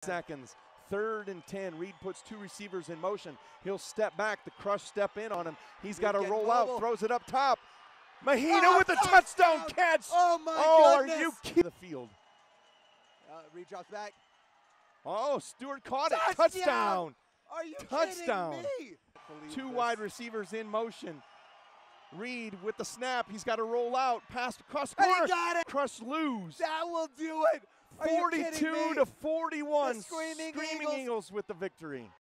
Seconds. 3rd and 10. Reed puts 2 receivers in motion. He'll step back. The crush step in on him. He's got to roll out. Throws it up top. Mahina with a touchdown catch. Oh my goodness. Are you kidding? The field. Reed drops back. Oh, Stewart caught it. Touchdown. Are you Touchdown. kidding me? 2 wide receivers in motion. Reed with the snap. He's got to roll out. Pass across the corner. He got it. Crush, lose. That will do it. 42 to 41. The Screaming Eagles with the victory.